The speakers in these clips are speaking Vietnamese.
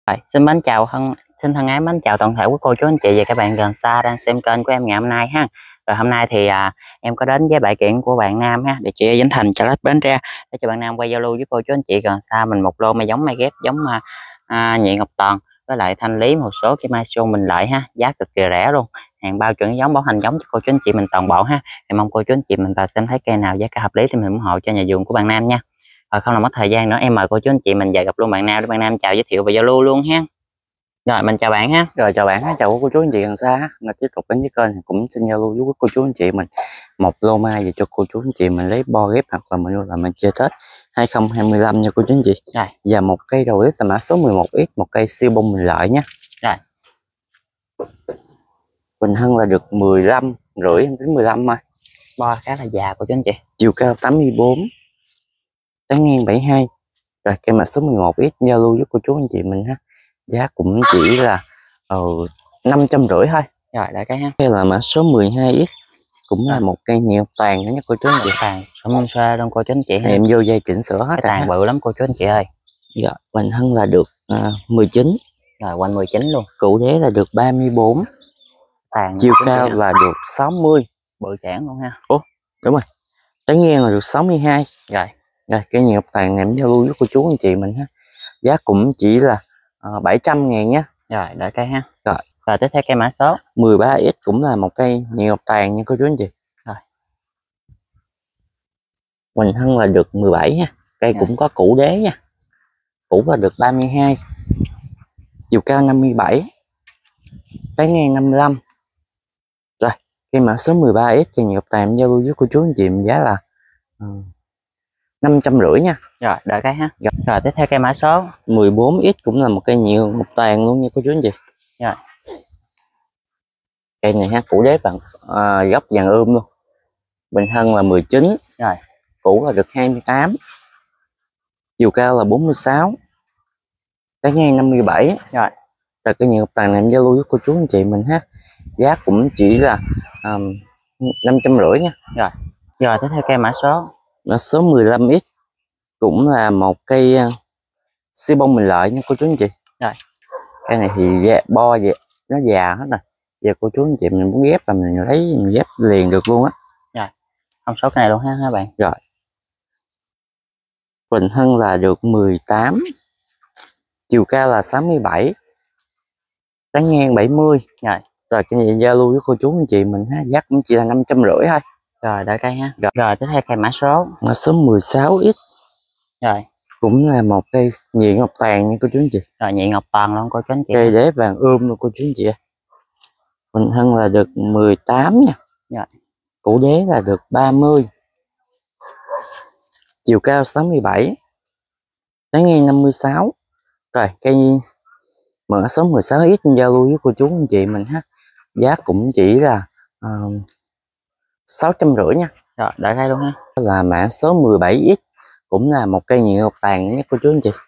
Rồi, xin thân ái mến chào toàn thể quý cô chú anh chị và các bạn gần xa đang xem kênh của em ngày hôm nay ha. Rồi hôm nay thì em có đến với bãi kiện của bạn Nam ha, địa chỉ ở Vĩnh Thành, Chợ Lách, Bến Tre để cho bạn Nam quay giao lưu với cô chú anh chị gần xa mình một lô mai ghép giống nhị ngọc toàn với lại thanh lý một số cái mai xuông mình lợi ha, giá cực kỳ rẻ luôn, hàng bao chuẩn giống bảo hành giống cho cô chú anh chị mình toàn bộ ha. Thì mong cô chú anh chị mình vào xem thấy cây nào giá cả hợp lý thì mình ủng hộ cho nhà vườn của bạn Nam nha. Rồi không làm mất thời gian nữa, em mời cô chú anh chị mình về gặp luôn bạn Nam để bạn Nam chào giới thiệu và giao lưu luôn ha. Rồi mình chào bạn ha. Rồi chào bạn, chào cô chú anh chị gần xa. Là tiếp tục đến với kênh cũng xin giao lưu với cô chú anh chị mình một lô mai về cho cô chú anh chị mình lấy bo ghép hoặc là mình chơi Tết 2025 nha cô chú anh chị. Rồi. Và một cây đầu clip là mã số 11X, một cây siêu bông mình lợi nhé. Rồi. Bình thân là được 15 rưỡi đến 15 thôi. Bo khá là già cô chú anh chị. Chiều cao 84, tán ngang 72. Rồi cây mã số 11X giao lưu với cô chú anh chị mình ha. Giá cũng chỉ là 550 thôi. Rồi đại cái ha. Đây là mã số 12X, cũng là một cây nhiều toàn nữa nha cô chú anh chị. Toàn sớm xoa luôn cô chú anh chị ha. Em vô dây chỉnh sửa hết. Cái tàn bự lắm cô chú anh chị ơi. Dạ, Bình thân là được 19. Rồi quanh 19 luôn. Cụ đế là được 34. Tàn chiều cao là được 60. Bự chản luôn ha. Ủa, đúng rồi. Tán ngang là được 62. Rồi. Rồi cây nhiều tàn em giao lưu với cô chú anh chị mình ha. Giá cũng chỉ là 700.000 nhé. Rồi đợi cây ha. Rồi. Rồi tiếp theo cây mã số 13X cũng là một cây nhiều tàn nha cô chú anh chị. Rồi. Bình thân là được 17 nha. Cây cũng có củ đế nha. Củ là được 32. Chiều cao 57. Tán ngang 55. Rồi, cây mã số 13X cây nhiều tàn giao lưu với cô chú anh chị mình giá là 550 nha. Rồi đợi cái ha. Rồi tiếp theo cây mã số 14X cũng là một cây nhiều một tàn luôn nha cô chú anh chị. Rồi. Cây này ha, củ đế bằng gốc vàng luôn. Bình thân là 19. Rồi. Củ là được 28. Chiều cao là 46. Tán ngang 57. Rồi. Rồi cây nhiều tàn này em giao lưu với cô chú anh chị mình ha. Giá cũng chỉ là 550 nha. Rồi. Rồi tiếp theo cây mã số 15X cũng là một cây siêu bông mình lợi nha cô chú anh chị. Rồi. Cây này thì bo vậy nó già hết rồi. Giờ cô chú anh chị mình muốn ghép là mình lấy mình ghép liền được luôn á. Rồi. Không số cái này luôn ha bạn. Rồi. Bình thân là được 18. Chiều cao là 67. Tán ngang 70. Rồi. Rồi cái này giao lưu với cô chú anh chị mình ha, giá cũng chỉ là 550 thôi. Rồi đợi cây ha. Rồi tiếp theo cây mã số 16X. Rồi. Cũng là một cây nhị ngọc tàn nha cô chú anh chị. Rồi nhị ngọc toàn luôn cô chú anh chị. Cây đế vàng luôn cô chú anh chị. Bình thân là được 18 nha. Rồi. Củ đế là được 30. Chiều cao 67. Tán ngang 56. Rồi cây mã số 16X giao lưu với cô chú anh chị mình ha. Giá cũng chỉ là 650 nha. Rồi đợi cây luôn ha. Là mã số 17X cũng là một cây nhị ngọc tàn nhé cô chú anh chị.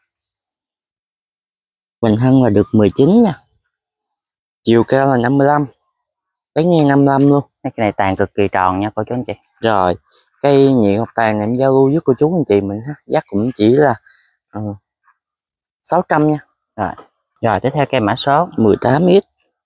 Bình thân là được 19 nha. Chiều cao là 55. Tán ngang 55 luôn. Cái này tàn cực kỳ tròn nha cô chú anh chị. Rồi cây nhị ngọc tàn này em giao lưu với cô chú anh chị mình ha. Giá cũng chỉ là 600 nha. Rồi. Rồi tiếp theo cây mã số 18X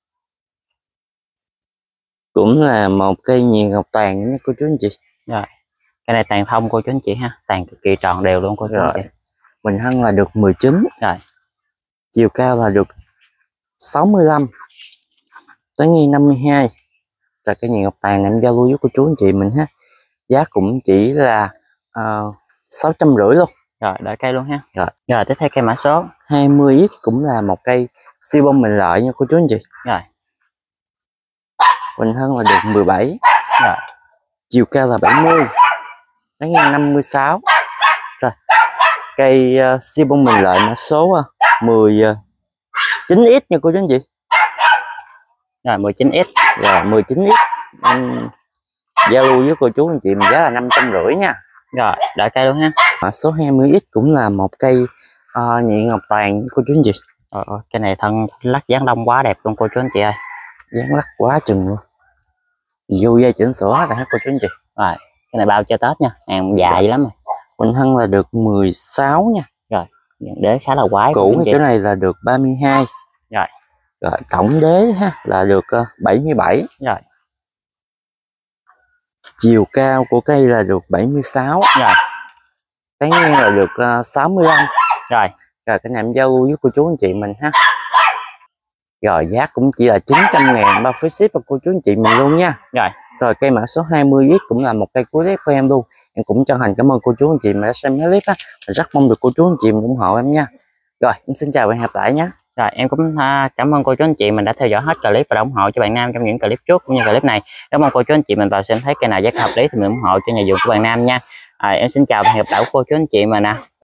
cũng là một cây nhị ngọc tàn nha cô chú anh chị. Rồi cái này tàn thông cô chú anh chị ha, tàn cực kỳ tròn đều luôn cô chú anh chị. Bình thân là được 19. Rồi. Chiều cao là được 65. Tán ngang 52. Rồi cái nhị ngọc tàn em giao lưu với cô chú anh chị mình ha. Giá cũng chỉ là 650 luôn. Rồi đợi cây luôn ha. Rồi tiếp theo cây mã số 20X cũng là một cây siêu bông mình lợi nha cô chú anh chị. Rồi. Bình thân là được 17. Rồi. Chiều cao là 70. Tán ngang 56. Rồi cây siêu bông mình lợi mã số 19X nha cô chú anh chị. Rồi 19X. Rồi 19X em giao lưu với cô chú anh chị mình giá là 550 nha. Rồi đợi cây luôn ha. Mã số 20X cũng là một cây nhị ngọc tàn cô chú anh chị. Cái này thân lắc dáng đông quá đẹp luôn cô chú anh chị ơi. Dáng lắc quá chừng luôn. Vô dây chỉnh sửa hết cô chú anh chị. Rồi cái này bao cho Tết nha, hàng dài lắm rồi. Bình thân là được 16 nha. Rồi Đế khá là quái. Cũ chỗ này là được 32. Rồi. Rồi tổng đế ha là được 77. Rồi. Chiều cao của cây là được 76. Rồi. Tán ngang là được 65. Rồi. Rồi cái này em giao với cô chú anh chị mình ha. Rồi giá cũng chỉ là 900.000 bao phí ship cho cô chú anh chị mình luôn nha. Rồi. Rồi cây mã số 20X cũng là một cây cuối clip của em luôn. Em cũng chân thành cảm ơn cô chú anh chị mình đã xem clip á. Rất mong được cô chú anh chị mình ủng hộ em nha. Rồi em xin chào và hẹn gặp lại nhé. Rồi em cũng cảm ơn cô chú anh chị mình đã theo dõi hết clip và đã ủng hộ cho bạn Nam trong những clip trước cũng như clip này. Cảm ơn cô chú anh chị mình vào xem thấy cây nào giá hợp lý thì mình ủng hộ cho nhà vườn của bạn Nam nha. Em xin chào và hẹn gặp lại cô chú anh chị mình nè.